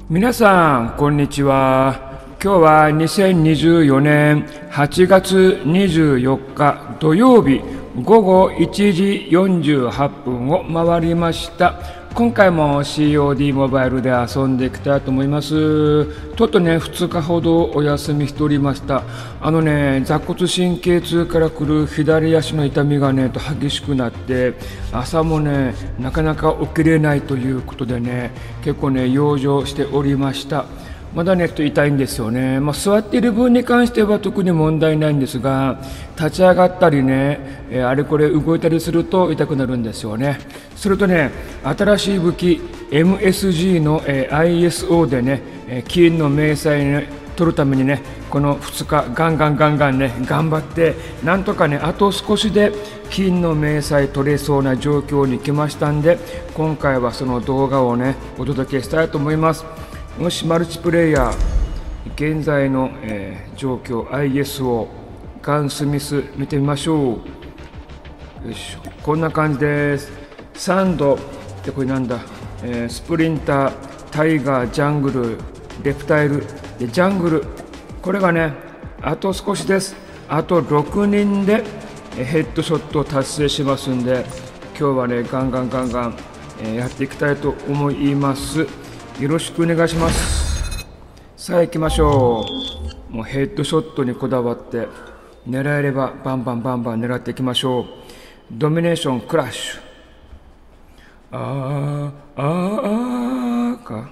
皆さん、こんにちは。今日は2024年8月24日土曜日午後1時48分を回りました。今回も COD モバイルで遊んでいきたいと思います。ちょっとね、2日ほどお休みしておりました。座骨神経痛から来る左足の痛みがね、激しくなって、朝もね、なかなか起きれないということでね、結構ね、養生しておりました。まだね、痛いんですよね。座っている分に関しては特に問題ないんですが、立ち上がったりね、あれこれ動いたりすると痛くなるんですよね。するとね、新しい武器 MSG の ISO でね、金の明細ね、取るためにね、この2日ガンガンね、頑張って、なんとかね、あと少しで金の明細取れそうな状況に来ましたんで、今回はその動画をね、お届けしたいと思います。もしマルチプレイヤー、現在の、状況 ISO ガンスミス見てみましょう。よいしょ、こんな感じです。サンドってこれなんだ、スプリンター、タイガー、ジャングル、レプタイルでジャングル、これがね、あと少しです。あと6人でヘッドショットを達成しますんで、今日はね、ガンガン、やっていきたいと思います。よろしくお願いします。さあ行きましょう。もうヘッドショットにこだわって狙えればバンバン狙っていきましょう。ドミネーションクラッシュ。か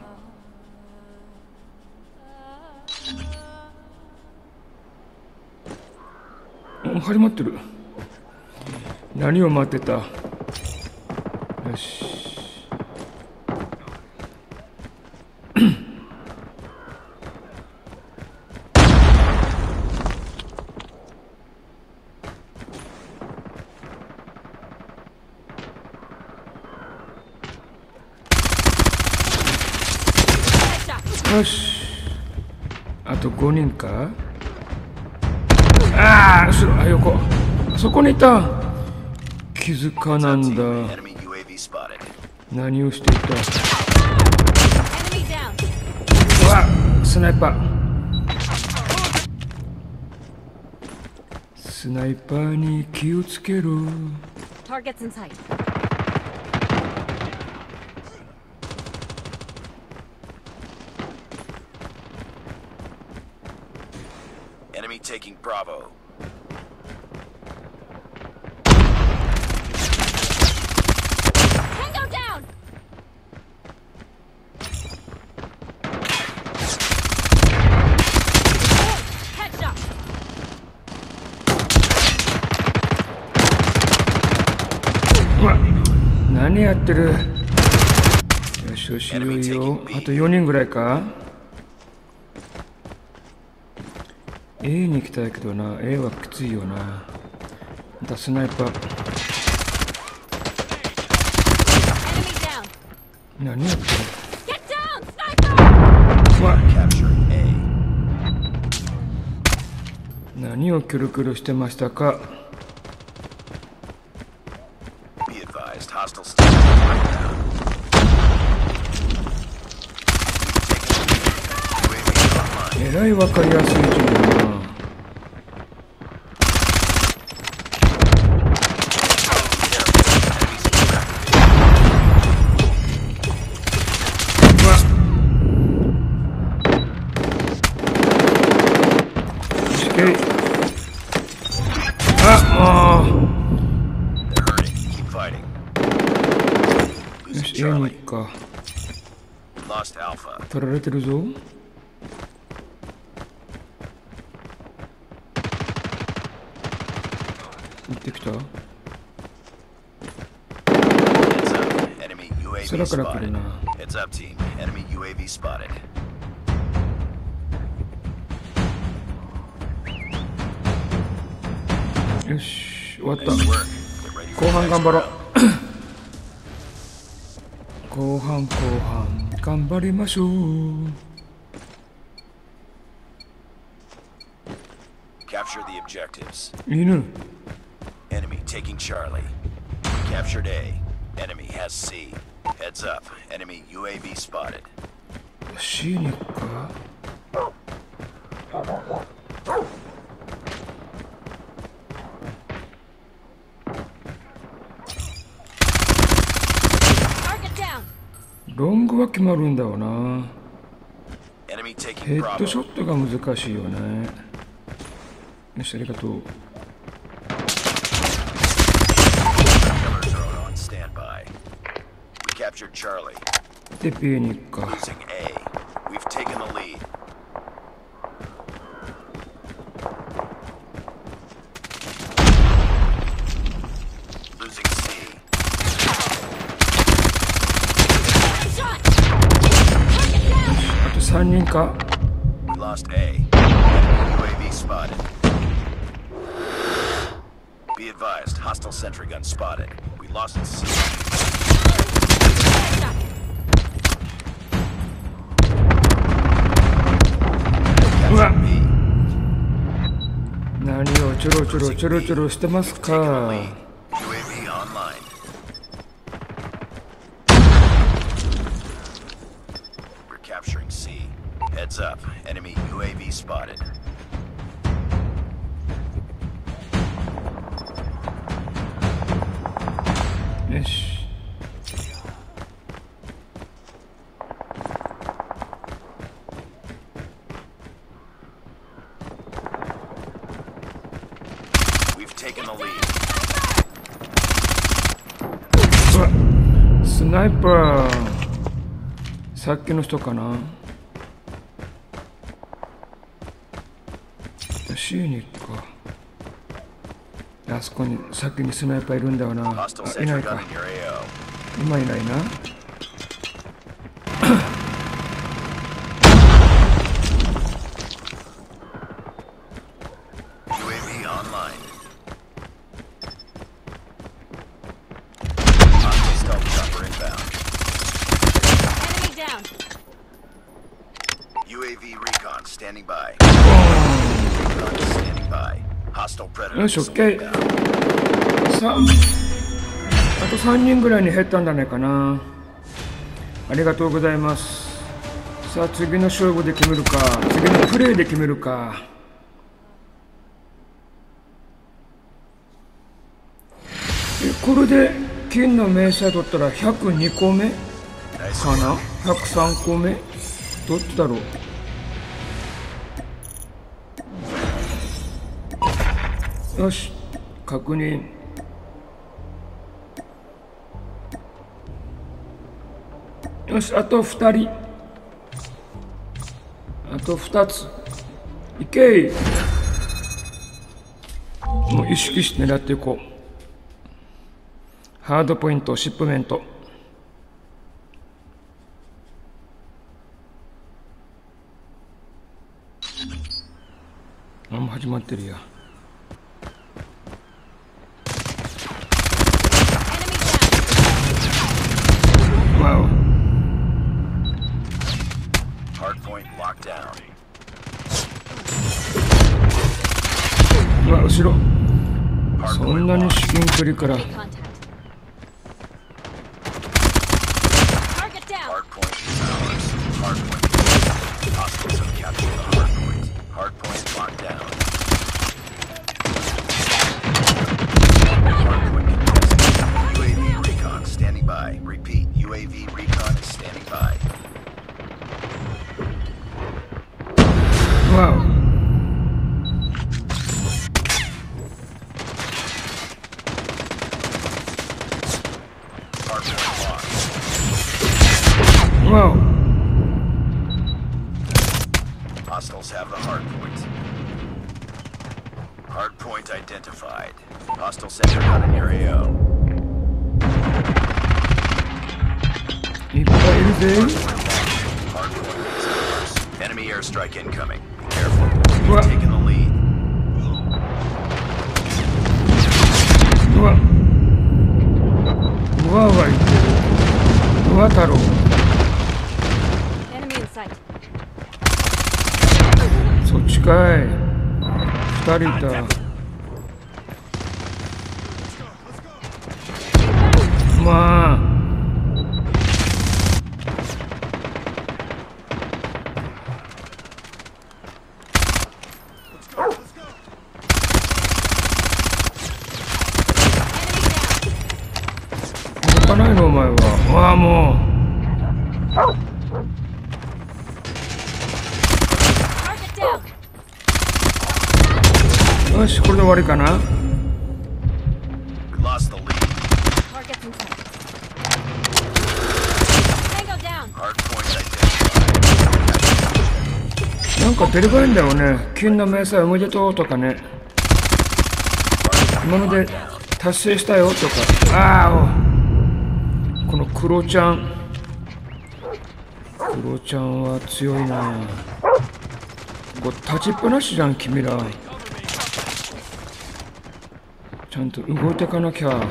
始まってる。何を待ってた。よし、よし、あと5人か。後ろ、横、あそこにいた。気づかなんだ。何をしていた。うわ、スナイパー。スナイパーに気をつけろ。 Enemy taking Bravo. Tango down. Headshot. うわ、何やってる。よしよし、いよいよあと4人ぐらいか。A に行きたいけどな。 A はきついよな。またスナイパー。何やってる。うわ、何をキョロキョロしてましたか。えらい分かりやすい状況だな。よし、A に行くか。取られてるぞ。行ってきた。空から来るな。よし、終わった。後半頑張ろう。後半頑張りましょう。犬。 Enemy taking Charlie. Captured A. Enemy has C. Heads up. Enemy UAV spotted. C に行くか。ロングは決まるんだわな。ヘッドショットが難しいよね。よし、ありがとう。で、B に行くか。あと3人か。 Lost A. UAV spotted. Be advised, hostile sentry gun spotted. We lost C. うわ、何をちょろちょろちょろちょろしてますか。 UAV online. We're capturing C. Heads up. Enemy UAV spotted. よし。 We've taken the lead. うわ、スナイパー。さっきの人かな。C に行くか。あそこに先にスナイパーいるんだよな。あ、いないか。今いないな。 UAV online. Stealth chopper inbound. Enemy down. UAV recon standing by. Recon standing by. Hostile predator. よし、OK。さあ、あと3人ぐらいに減ったんじゃないかな。ありがとうございます。さあ、次の勝負で決めるか。次のプレイで決めるか。これで金の明細取ったら102個目かな。103個目どっちだろう。よし、確認。よし、あと2人。あと2つ。いけい。もう意識して狙っていこう。ハードポイント、シップメント。もう始まってるや。わお。うわ、後ろ。そんなに至近距離から。わお。Whoa. Hostiles have the hard point. Hard point identified. Hostile center gun in your AO. いっぱいいるぜ。 Hard point is ours. Enemy airstrike incoming. Be careful. We've taken the lead. うわ。うわうわいってる。うわ太郎。そっちかい。2人いた。まあ。 ないのお前は。ああも Target down. う。よし、これで終わりかな。 We lost the lead. Target's inside. Tango down. Hardpoint identified. なんか出ればいいんだよね。金の明細おめでとうとかね。今ので達成したよとか。ああ、このクロちゃん。クロちゃんは強いな。こう立ちっぱなしじゃん、君ら。ちゃんと動いていかなきゃ。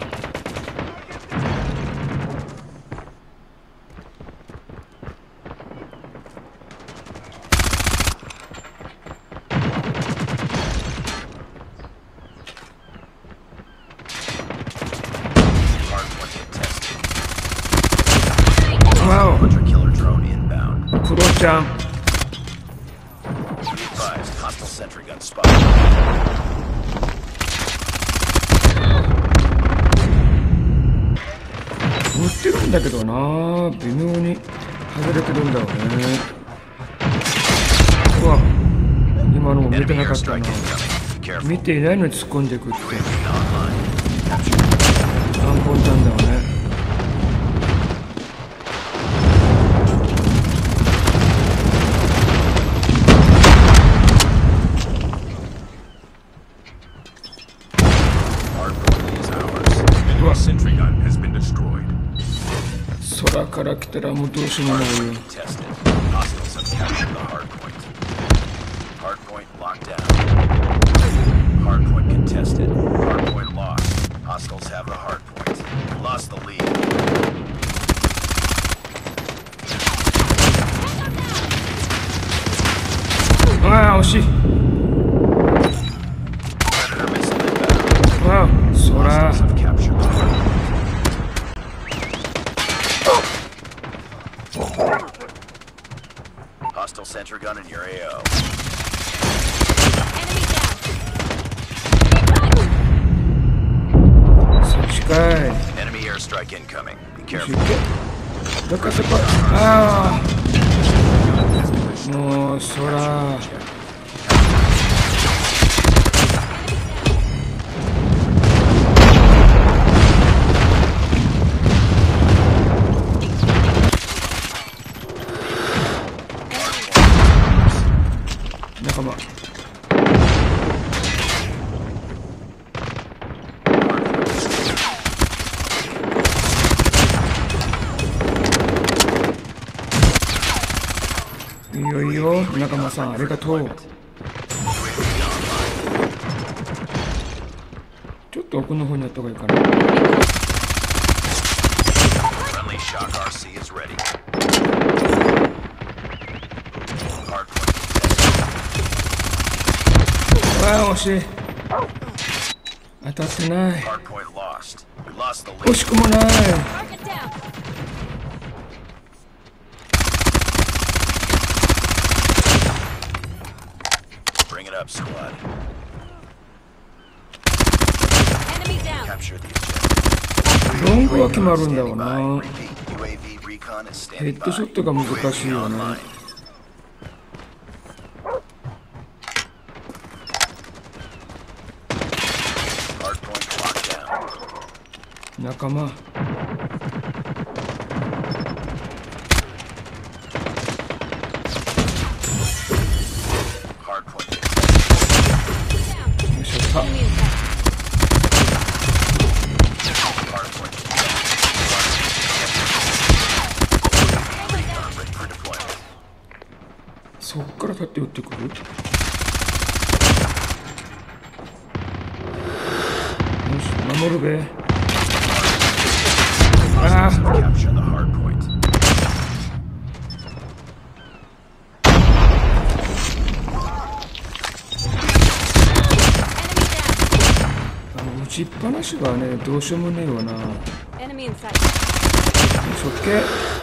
わお、 Hunter killer drone inbound. クロちゃん。 Be advised, hostile sentry gun spotted. 打ってるんだけどな、微妙に外れてるんだよね。うわ、今のも見て Enemy なかった airstrike な。 incoming. Be careful. 見ていないのに突っ込んでいくって Online. 何本ちゃんだよね。 Hardpoint is ours. Enemy sentry gun has been destroyed. 空から来たらもうどうしようもないよ。 Tested. Hostiles have captured the hardpoint. Hardpoint locked down. Hardpoint contested. Hardpoint lost. Hostiles have the hardpoint. Lost the lead. ああ、惜しい。 Predator missile inbound. ああ、空。 Hostiles have captured the hardpoint. Hostile sentry gun in your AO. Enemy down. そっちかい。 Enemy airstrike incoming. Be よし careful. 行け。どっかそこ。ああ。もう空。 仲間。いいよいいよ、仲間さん、ありがとう。ちょっと奥の方にやった方がいいかな。 Friendly shock RC is ready. Hardpoint contested. ああ、惜しい。当たってない。 Hardpoint lost. We lost the 惜 lead. しくもない。 Target down. Bring it up, squad. Enemy down. Capture the objective. ロングは決まるんだろう Standing な。 by. Repeat. UAV recon is ヘ standing ッドショッ by. トが難しいよ UAV ね。 online. Hardpoint locked down. 仲間。 Hardpoint contested. Down. よいしょった。 Enemy inside. Hardpoint contested. Ready for deployment. そっから立って撃ってくる。よし、守るべ。ああ、 Capture the hardpoint. Enemy down. 打ちっぱなしはね、どうしようもねえわな。 Enemy inside. そっけ。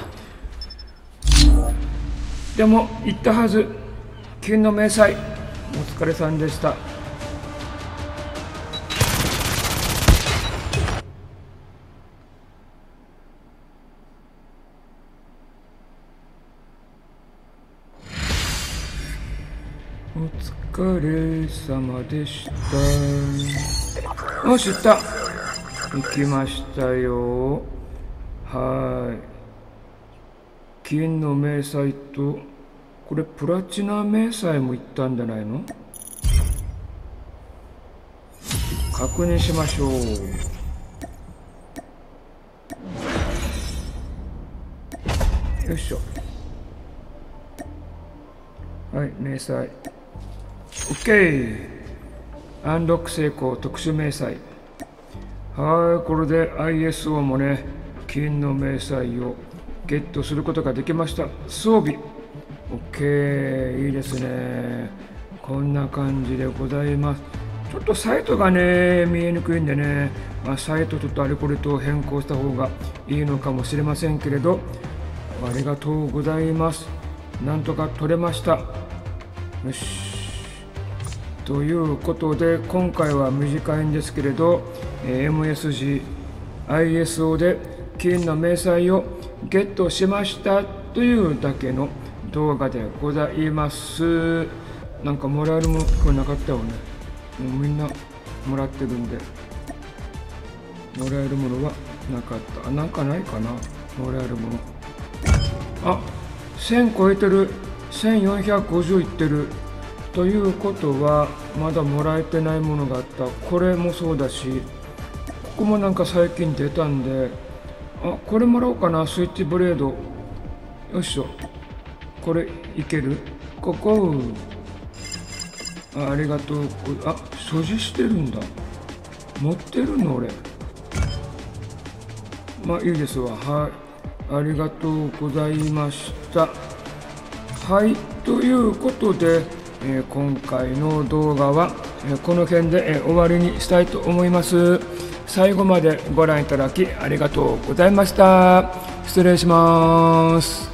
でも言ったはず。金の明細。お疲れさんでした。 お疲れ様でした。よし、行った。行きましたよ。はい。金の明細と、これプラチナ明細も行ったんじゃないの？確認しましょう。よいしょ。はい、明細。OK。アンロック成功、特殊明細。はい、これで ISO もね、金の明細をゲットすることができました。装備。OK、いいですね。こんな感じでございます。ちょっとサイトがね、見えにくいんでね、サイトちょっとあれこれと変更した方がいいのかもしれませんけれど、ありがとうございます。なんとか取れました。よし。ということで、今回は短いんですけれど、MSG、ISO で金の明細をゲットしましたというだけの動画でございます。なんかもらえるものこれなかったよね。もうみんなもらってるんで、もらえるものはなかった。なんかないかな、もらえるもの。あ、1000超えてる。1450いってる。ということは、まだもらえてないものがあった。これもそうだし、ここもなんか最近出たんで、あ、これもらおうかな、スイッチブレード。よいしょ。これいける？ここ。ありがとう。あ、所持してるんだ。持ってるの俺。まあいいですわ。はい。ありがとうございました。はい。ということで、今回の動画は、この辺で、終わりにしたいと思います。最後までご覧いただきありがとうございました。失礼します。